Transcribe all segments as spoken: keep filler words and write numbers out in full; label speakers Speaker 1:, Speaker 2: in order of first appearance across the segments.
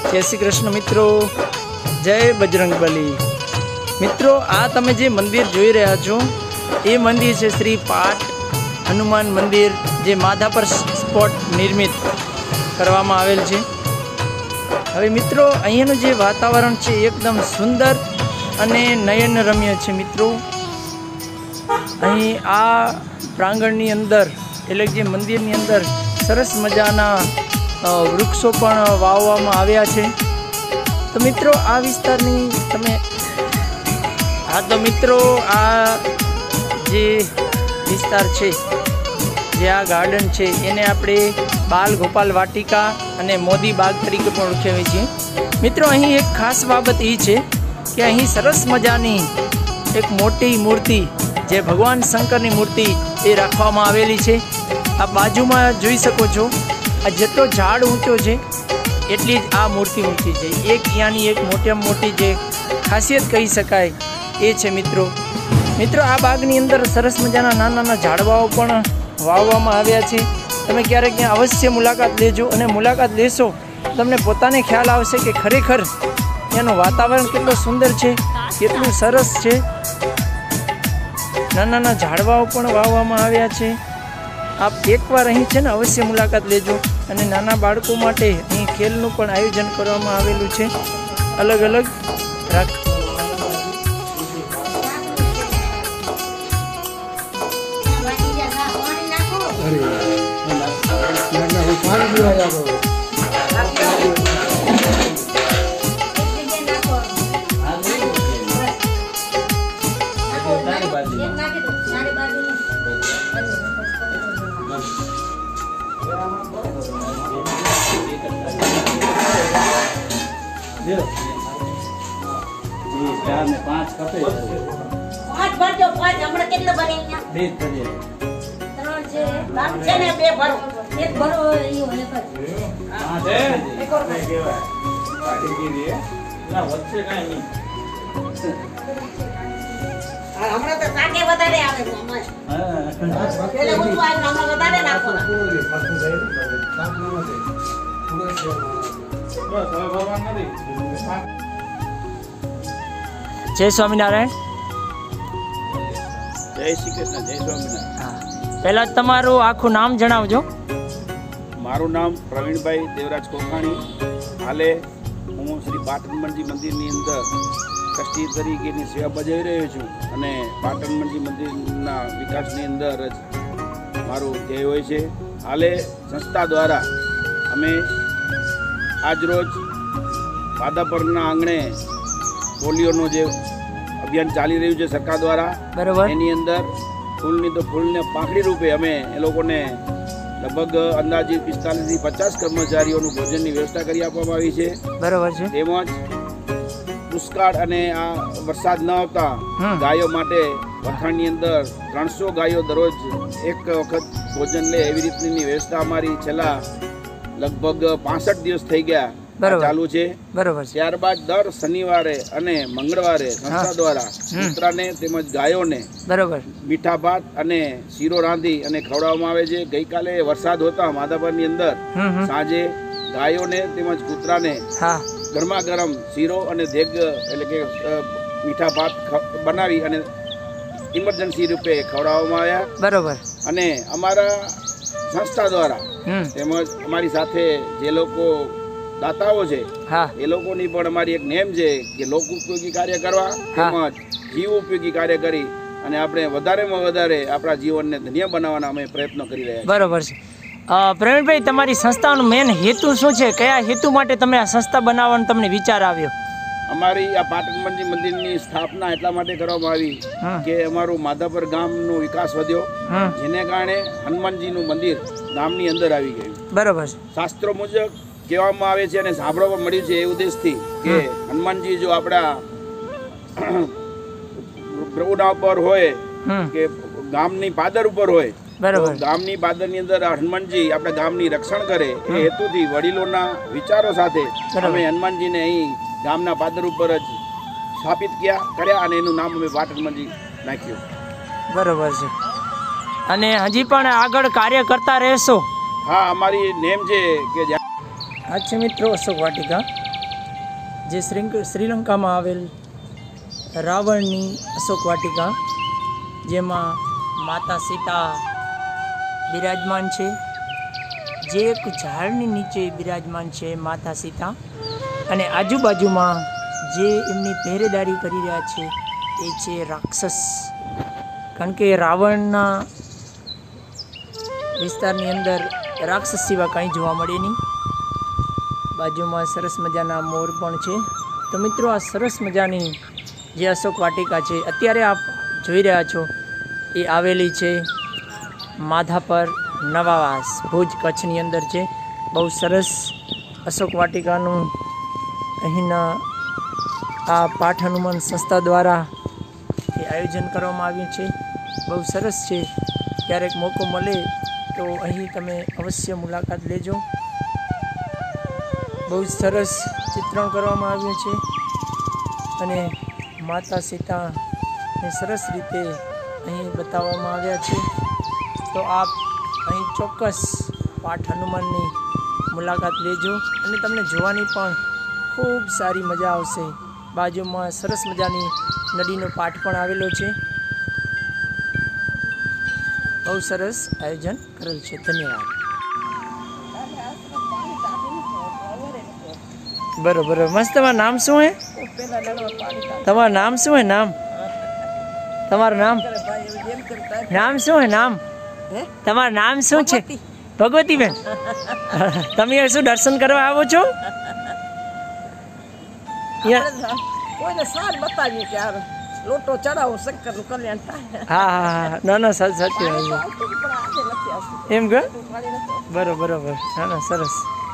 Speaker 1: जय श्री कृष्ण मित्रों, जय बजरंगबली। मित्रों, आ तमे जे मंदिर जोई रह्या छो ए मंदिर छे श्री पाट हनुमान मंदिर, जे माधापर स्पॉट निर्मित करवामां आवेल छे। हवे मित्रों, अहींयानुं जे वातावरण छे एकदम सुंदर अने नयनरम्य छे। मित्रों, अहीं आ प्रांगणनी अंदर એટલે જે મંદિરની અંદર સરસ મજાના વૃક્ષો પણ વાવવામાં આવ્યા છે। તો મિત્રો આ વિસ્તારની તમે હા તો મિત્રો આ જે વિસ્તાર છે, જે આ ગાર્ડન છે, એને આપણે બાલ ગોપાલ વાટિકા અને મોદી બાગ તરીકે પણ ઓળખાવીએ છીએ। મિત્રો અહીં એક ખાસ બાબત એ છે કે અહીં સરસ મજાની એક મોટી મૂર્તિ, જે ભગવાન શંકરની મૂર્તિ એ રાખવામાં આવેલી છે। आ बाजू में જોઈ શકો છો, आ જેટલો ઝાડ ઊંચો છે એટલી જ આ મૂર્તિ ઊંચી છે। એક યાની એક મોટામાં મોટી જે ખાસિયત કહી શકાય એ છે મિત્રો। મિત્રો આ બાગની અંદર સરસ મજાના નાના નાના ઝાડવાઓ પણ વાવવામાં આવ્યા છે। તમે ક્યારેક ત્યાં અવશ્ય મુલાકાત લેજો, અને મુલાકાત લેશો તમને પોતાને ખ્યાલ આવશે કે ખરેખર એનું વાતાવરણ કેટલું સુંદર છે, કેટલું સરસ છે। નાના નાના ઝાડવાઓ પણ વાવવામાં આવ્યા છે। आप एक बार अहीं छे ने अवश्य मुलाकात लेजो। अने नाना बाळको माटे अहीं खेलनुं पण आयोजन करवामां आवेलुं छे। अलग अलग राख
Speaker 2: पांच कपे
Speaker 3: पांच भर दो, पांच हमरा કેટલા ભરે અહીંયા
Speaker 2: બે ભરીએ
Speaker 3: ત્રણ છે, બાર છે ને બે ભરો, એક ભરો ઈ હોય એક
Speaker 2: હા છે એક ઓર કેવા પાટી ગીરી ના વચ્ચે કાઈ નહીં
Speaker 3: આ हमरा તો કાકે વધારે આવે છે અમાર હા પેલે બધું આવે हमरा વધારે નાખો ના ફાટું જાય કામ ન મળે પૂરો છે બસ હવે ભગવાન નથી।
Speaker 1: जय स्वामीनारायण।
Speaker 2: जय श्री कृष्ण। जय स्वामीनारायण।
Speaker 1: हाँ, पहला तमारू आखू नाम जणावजो।
Speaker 2: मारू नाम प्रवीण भाई देवराज कोखाणी। हाले हूँ श्री पाटण हनुमानजी मंदिरनी अंदर ट्रस्टी तरीकेनी सेवा बजावी रह्यो छुं, अने पाटण हनुमानजी मंदिरना विकासनी अंदर ज मारू ध्येय होय छे। हाले संस्था द्वारा अमे આજરોજ વાદાપરના આંગણે પોલિયોનો જે અભિયાન ચાલી રહ્યું છે સરકાર દ્વારા,
Speaker 1: બરાબર,
Speaker 2: એની અંદર ફૂલની તો ફૂલને પાંખડી રૂપે અમે એ લોકોને લગભગ અંદાજે પિસ્તાલીસ થી પચાસ કર્મચારીઓનું ભોજનની વ્યવસ્થા કરી આપવામાં આવી છે।
Speaker 1: બરાબર છે।
Speaker 2: તેમજ દુષ્કાળ અને આ વરસાદ ન આવતા ગાયો માટે વખાણની અંદર ત્રણસો ગાયો દરરોજ એક વખત ભોજન લે એવી રીતની વ્યવસ્થા અમારી છેલ્લા લગભગ પાસઠ દિવસ થઈ ગયા ચાલુ છે।
Speaker 1: બરાબર।
Speaker 2: ત્યારબાદ દર શનિવારે અને મંગળવારે સંસ્થા દ્વારા કૂતરાને તેમજ ગાયોને
Speaker 1: બરાબર
Speaker 2: મીઠા ભાત અને શીરો રાંધી અને ખવડાવવામાં આવે છે। ગઈકાલે વરસાદ હોતા માધાપરની અંદર સાંજે ગાયોને તેમજ કૂતરાને ગરમા ગરમ શીરો અને દેગ એટલે કે મીઠા ભાત બનાવી અને ઇમરજન્સી રૂપે ખવડાવવામાં આવ્યા।
Speaker 1: બરાબર।
Speaker 2: અને અમારા સંસ્થા દ્વારા તેમજ અમારી સાથે જે લોકો દાતાઓ છે એ લોકોની પણ અમારી એક નેમ છે કે લોક ઉપયોગી કાર્ય કરવા તેમજ જીવ ઉપયોગી કાર્ય કરી અને આપણે વધારેમાં વધારે આપણા જીવનને ધન્ય બનાવવાના અમે પ્રયત્નો કરી રહ્યા છીએ।
Speaker 1: બરાબર છે। પ્રવીણભાઈ, તમારી સંસ્થાનો મેન હેતુ શું છે? કયા હેતુ માટે તમે આ સંસ્થા બનાવવાનો તમને વિચાર આવ્યો?
Speaker 2: અમારી આ પાટણ હનુમાનજી મંદિરની સ્થાપના એટલા માટે કરવામાં આવી કે અમારું માધાપર ગામનો વિકાસ વધ્યો, જેને કારણે હનુમાનજીનું મંદિર ગામની અંદર આવી ગયું।
Speaker 1: બરાબર।
Speaker 2: શાસ્ત્રો મુજબ કહેવામાં આવે છે અને સાંભળવા મળ્યું છે એ ઉદ્દેશથી કે હનુમાનજી જો આપણા પ્રભુના ઉપર હોય કે ગામની પાદર ઉપર હોય, ગામની પાદરની અંદર હનુમાનજી આપણા ગામની રક્ષણ કરે એ હેતુથી વડીલોના વિચારો સાથે અમે હનુમાનજીને અહીં ગામના પાદર ઉપર જ સ્થાપિત કર્યા કર્યા અને એનું નામ અમે પાટણ હનુમાનજી નાખ્યું।
Speaker 1: બરાબર છે। અને હજી પણ આગળ કાર્ય કરતા રહેશો?
Speaker 2: હા, અમારી નેમ છે કે
Speaker 1: अच्छा मित्रों, अशोक वाटिका જે શ્રી શ્રીલંકામાં આવેલ રાવણની અશોક વાટિકા, જેમાં માતા સીતા બિરાજમાન છે, જે એક ઝાડની નીચે બિરાજમાન છે માતા સીતા, અને આજુબાજુમાં જે એમની પહેરેદારી કરી રહ્યા છે એ છે રાક્ષસ. કારણ કે રાવણના વિસ્તારની અંદર રાક્ષસ સિવાય કાંઈ જોવા મળે નહીં. બાજુમાં સરસ મજાના મોર પણ છે. તો મિત્રો, આ સરસ મજાની જે અશોક વાટિકા છે અત્યારે આપ જોઈ રહ્યા છો એ આવેલી છે માધાપર નવાવાસ, ભુજ, કચ્છની અંદર છે. બહુ સરસ અશોક વાટિકાનું અહીંના આ પાઠ હનુમાન સંસ્થા દ્વારા એ આયોજન કરવામાં આવ્યું છે. બહુ સરસ છે. ક્યારેક મોકો મળે તો અહીં તમે અવશ્ય મુલાકાત લેજો. બહુ સરસ ચિત્રણ કરવામાં આવ્યું છે અને માતા સીતાને સરસ રીતે અહીં બતાવવામાં આવ્યા છે. તો આપ અહીં ચોક્કસ પાઠ હનુમાનની મુલાકાત લેજો અને તમને જોવાની પણ ખૂબ સારી મજા આવશે. બાજુમાં સરસ મજાની નદીનો પાઠ પણ આવેલો છે. બહુ સરસ આયોજન કરેલ છે. ધન્યવાદ. બરોબર. મસ્ત. તમારું નામ શું હે? તમારું નામ શું હે? નામ તમારું નામ નામ શું હે? નામ તમારું નામ શું છે? ભગવતીબેન. તમે શું દર્શન કરવા આવો છો?
Speaker 3: કોઈને સાર બતાવીએ કે આ લોટો ચડાવો શંકરનું કલ્યાણ થાય.
Speaker 1: હા હા ના ના સાચું સાચી વાત છે. એમ કે બરોબર બરોબર. ના ના સરસ.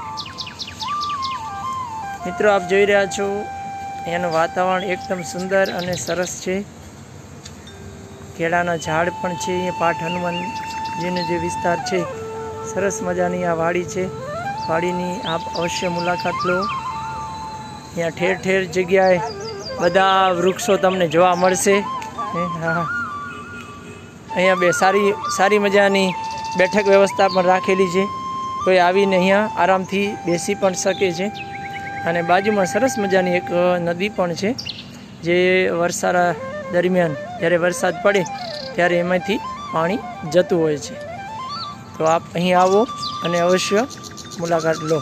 Speaker 1: મિત્રો, આપ જોઈ રહ્યા છો એનું વાતાવરણ એકદમ સુંદર અને સરસ છે. કેળાના ઝાડ પણ છે. અહીંયા પાઠ હનુમાનજીનો જે વિસ્તાર છે, સરસ મજાની આ વાડી છે. વાડીની આપ અવશ્ય મુલાકાત લો. અહીંયા ઠેર ઠેર જગ્યાએ બધા વૃક્ષો તમને જોવા મળશે. હા, અહીંયા બે સારી સારી મજાની બેઠક વ્યવસ્થા પણ રાખેલી છે. કોઈ આવીને અહીંયા આરામથી બેસી પણ શકે છે. અને બાજુમાં સરસ મજાની એક નદી પણ છે, જે વરસાદ દરમિયાન જ્યારે વરસાદ પડે ત્યારે એમાંથી પાણી જતું હોય છે. તો આપ અહીં આવો અને અવશ્ય મુલાકાત લો.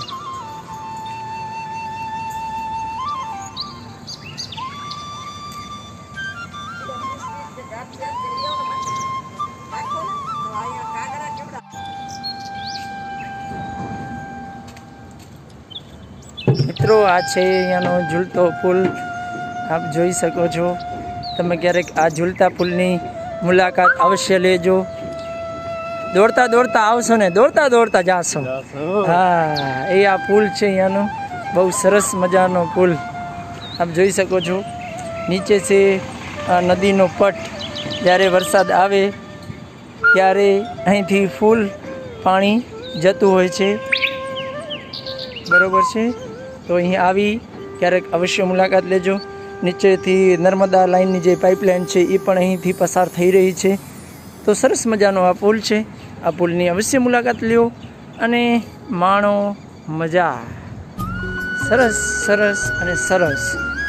Speaker 1: મિત્રો, આ છે અહીંયાનો ઝૂલતો પુલ. આપ જોઈ શકો છો. તમે ક્યારેક આ ઝૂલતા પુલની મુલાકાત અવશ્ય લેજો. દોડતા દોડતા આવશો ને દોડતા દોડતા જાશો. હા, એ આ પુલ છે અહીંયાનો. બહુ સરસ મજાનો પુલ આપ જોઈ શકો છો. નીચે છે આ નદીનો પટ. જ્યારે વરસાદ આવે ત્યારે અહીંથી ફૂલ પાણી જતું હોય છે. બરાબર છે. તો અહીં આવી ક્યારેક અવશ્ય મુલાકાત લેજો. નીચેથી નર્મદા લાઇનની જે પાઇપલાઇન છે એ પણ અહીંથી પસાર થઈ રહી છે. તો સરસ મજાનો આ પુલ છે. આ પુલની અવશ્ય મુલાકાત લ્યો અને માણો મજા. સરસ સરસ અને સરસ.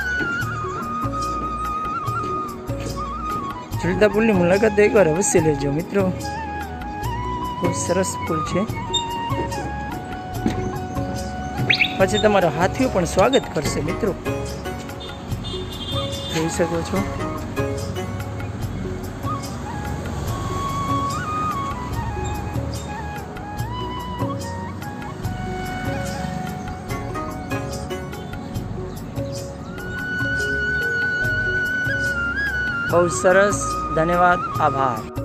Speaker 1: ઝૂલતા પુલની મુલાકાત એકવાર અવશ્ય લેજો મિત્રો. ખૂબ સરસ પુલ છે. પછી તમારા હાથીઓ પણ સ્વાગત કરશે મિત્રો. જોઈ શકો છો. બહુ સરસ. ધન્યવાદ. આભાર.